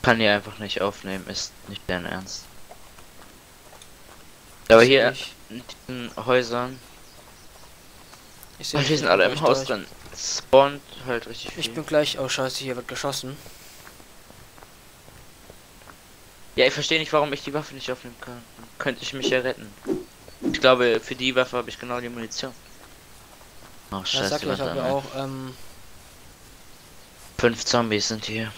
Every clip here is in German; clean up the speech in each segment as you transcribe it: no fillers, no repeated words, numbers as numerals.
Kann die einfach nicht aufnehmen, ist nicht dein Ernst. Aber hier in diesen Häusern, Ich die sind alle im Haus drin, spawnt halt richtig viel. Ich bin gleich, oh scheiße, hier wird geschossen. Ja, ich verstehe nicht, warum ich die Waffe nicht aufnehmen kann. Könnte ich mich ja retten. Ich glaube, für die Waffe habe ich genau die Munition. Oh scheiße, sag ich habe auch 5 Zombies sind hier.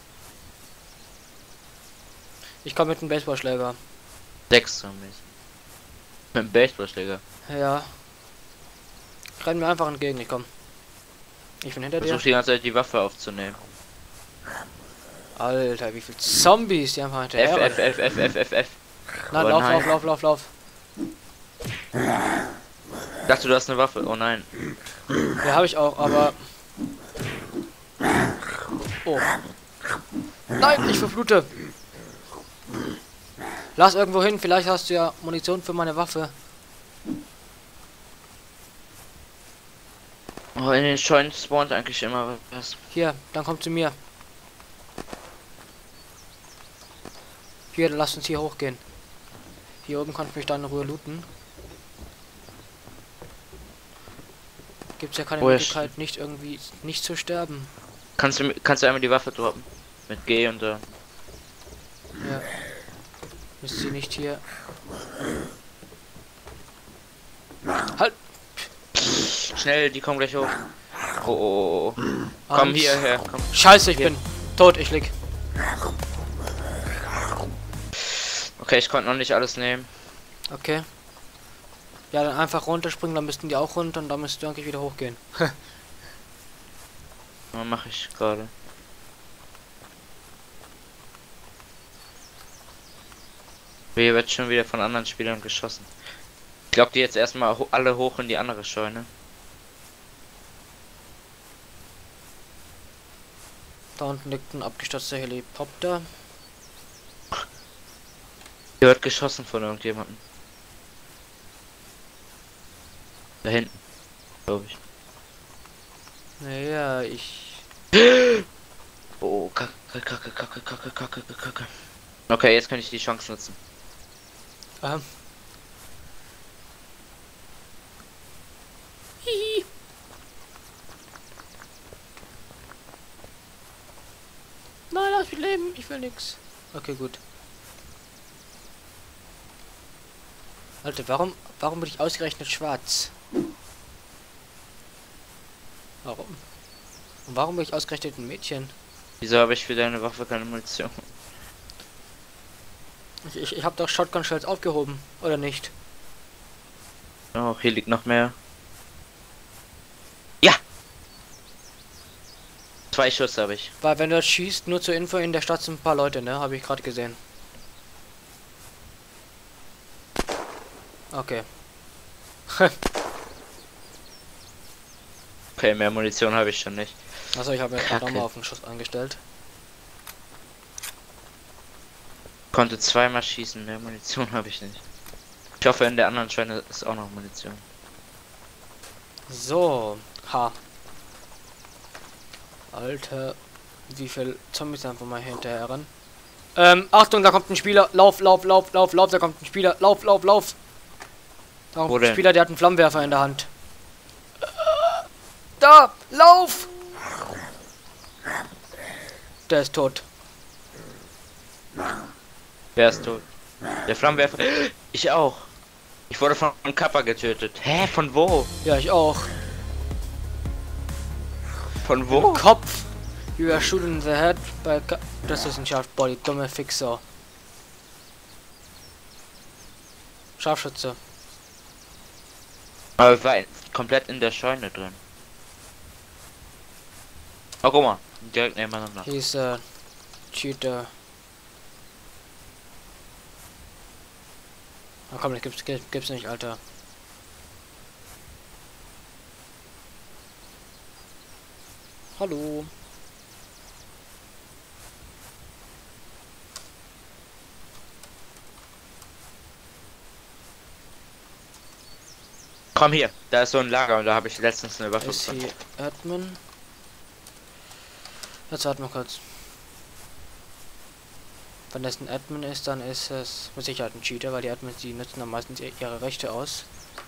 Ich komme mit einem Baseballschläger. 6 Zombies. Mit dem Baseballschläger. Ja. Renn mir einfach entgegen, ich komm. Ich bin hinter dir. Versuch die ganze Zeit die Waffe aufzunehmen. Alter, wie viele Zombies, die einfach hinterher. F. Nein, Oh, lauf. Ich dachte, du hast eine Waffe. Oh nein. Ja, habe ich auch, aber... Oh. Nein, ich verblute. Lass irgendwo hin, vielleicht hast du ja Munition für meine Waffe. Oh, in den Scheunen spawnt eigentlich immer was. Hier, dann komm zu mir. Hier, lass uns hier hochgehen. Hier oben kannst du mich dann in Ruhe looten. Gibt's ja keine Möglichkeit, nicht irgendwie nicht zu sterben. Kannst du einmal die Waffe droppen? Mit G und da. Ja. Ist sie nicht hier? Halt! Schnell, die kommen gleich hoch. Oh. Komm hierher, komm. Scheiße, ich bin tot, ich lieg. Okay, ich konnte noch nicht alles nehmen. Okay. Ja, dann einfach runterspringen, dann müssten die auch runter und dann müsst du eigentlich wieder hochgehen. Was mache ich gerade? Hier wird schon wieder von anderen Spielern geschossen. Ich glaube, die jetzt erstmal alle hoch in die andere Scheune. Da unten liegt ein abgestürzter Helikopter. Hier wird geschossen von irgendjemandem. Da hinten, glaube ich. Naja, ich... Oh, Kacke. Okay, jetzt kann ich die Chance nutzen. Hihi. Nein, lass mich leben, ich will nix. Okay, gut. Alter, warum bin ich ausgerechnet schwarz? Warum? Und warum bin ich ausgerechnet ein Mädchen? Wieso habe ich für deine Waffe keine Munition? Ich habe doch Shotgun Shells aufgehoben, oder nicht? Oh, hier liegt noch mehr. Ja! 2 Schuss habe ich. Weil wenn du schießt, nur zur Info, in der Stadt sind ein paar Leute, ne? Habe ich gerade gesehen. Okay. Okay, mehr Munition habe ich schon nicht. Also ich habe mir gerade nochmal auf den Schuss eingestellt. Konnte zweimal schießen, mehr Munition habe ich nicht. Ich hoffe, in der anderen Scheune ist auch noch Munition. So, ha. Alter, wie viel Zombies einfach mal hinterher ran. Achtung, da kommt ein Spieler. Lauf, da kommt ein Spieler. Lauf. Da kommt ein Spieler, der hat einen Flammenwerfer in der Hand. Da, lauf! Der ist tot. Wer ist tot? Der Flammenwerfer. Ich auch. Ich wurde von einem Kappa getötet. Hä? Von wo? Ja, ich auch. Von wo? Kopf. You are shooting in the head by... Das ist ein Scharfbody, dumme Fixer. Scharfschütze. Aber wir waren komplett in der Scheune drin. Oh, guck mal. Direkt nebeneinander. He's a cheater. Na komm, das gibt's nicht, Alter. Hallo. Komm hier, da ist so ein Lager und da habe ich letztens eine Waffe Ist gefunden. hier Admin? Jetzt warten wir kurz. Wenn das ein Admin ist, dann ist es mit Sicherheit ein Cheater, weil die Admins, die nutzen dann meistens ihre Rechte aus.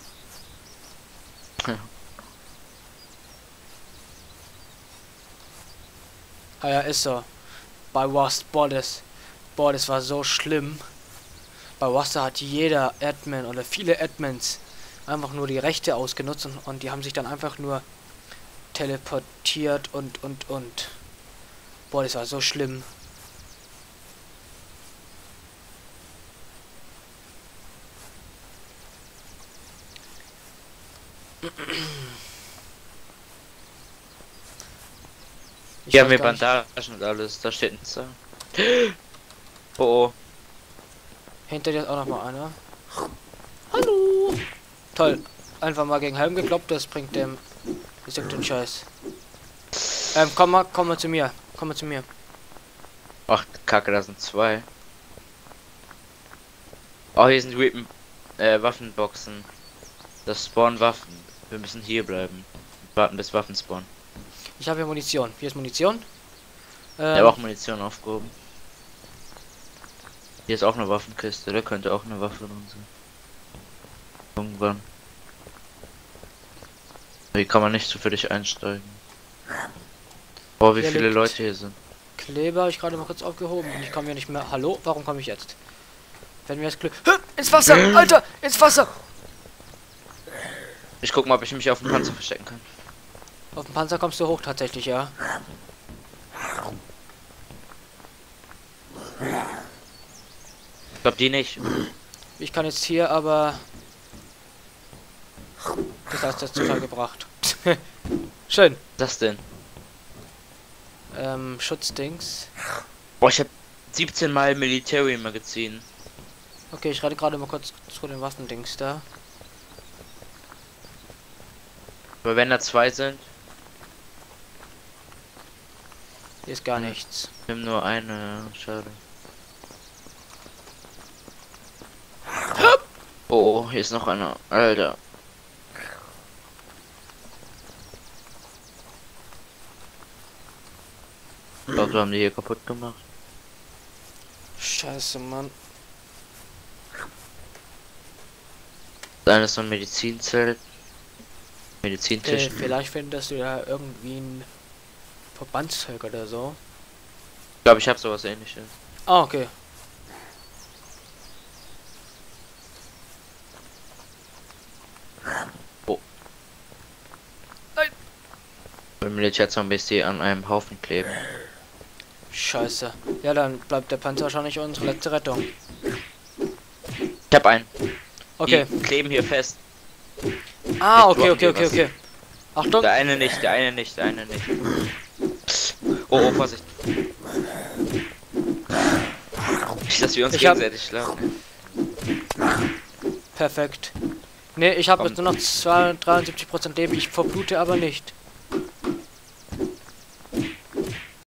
Ah ja, ist so. Bei Rust, boah, das war so schlimm. Bei Rust hat jeder Admin oder viele Admins einfach nur die Rechte ausgenutzt und die haben sich dann einfach nur teleportiert und. Boah, das war so schlimm. Ich Hier haben weiß wir gar nicht. Bandagen und alles. Da steht ein Zaun. Oh, oh. Hinter dir ist auch noch mal einer. Hallo! Toll. Einfach mal gegen Helm gekloppt, das bringt dem den Scheiß. Komm mal zu mir. Komm mal zu mir. Ach, Kacke, da sind zwei. Oh, hier sind Waffenboxen. Das spawnen Waffen. Wir müssen hier bleiben. Warten bis Waffen spawnen. Ich habe hier Munition. Hier ist Munition. Ich habe auch Munition aufgehoben. Hier ist auch eine Waffenkiste. Da könnte auch eine Waffe drin sein. Irgendwann. Hier kann man nicht zufällig einsteigen. Boah, wie Hier viele liegt Leute hier sind. Kleber habe ich gerade mal kurz aufgehoben und ich komme hier nicht mehr. Hallo? Warum komme ich jetzt? Wenn wir das Glück. Ins Wasser! Alter! Ins Wasser! Ich guck mal, ob ich mich auf dem Panzer verstecken kann. Auf dem Panzer kommst du hoch tatsächlich, ja. Ich glaube die nicht. Ich kann jetzt hier aber. Das hast du jetzt total gebracht. Schön. Was ist das denn? Schutzdings. Boah, ich habe 17 Mal Military Magazin. Okay, ich rede gerade mal kurz zu den Waffendings da. Aber wenn da zwei sind, Hier ist gar nichts. nimm nur eine. Schade. Oh, hier ist noch einer. Alter. Ich glaube, wir haben die hier kaputt gemacht. Scheiße, Mann. Das eine ist so ein Medizinzelt. Medizintisch. Vielleicht findest du da irgendwie ein Verbandszeug oder so. Ich glaube, ich habe sowas ähnliches. Ah, okay. Oh. Nein. Wenn Militärzombies die an einem Haufen kleben. Scheiße. Ja, dann bleibt der Panzer wahrscheinlich unsere letzte Rettung. Ich hab einen. Okay. Die kleben hier fest. Ah, Nicht okay, blocken okay, wir okay, was. okay. Achtung. Der eine nicht, der eine nicht, der eine nicht. Oh, oh, Vorsicht. Nicht, dass wir uns Ich hab- gegenseitig schlagen. Perfekt. Ne, ich habe Komm. jetzt nur noch 73% Leben. Ich verblute aber nicht.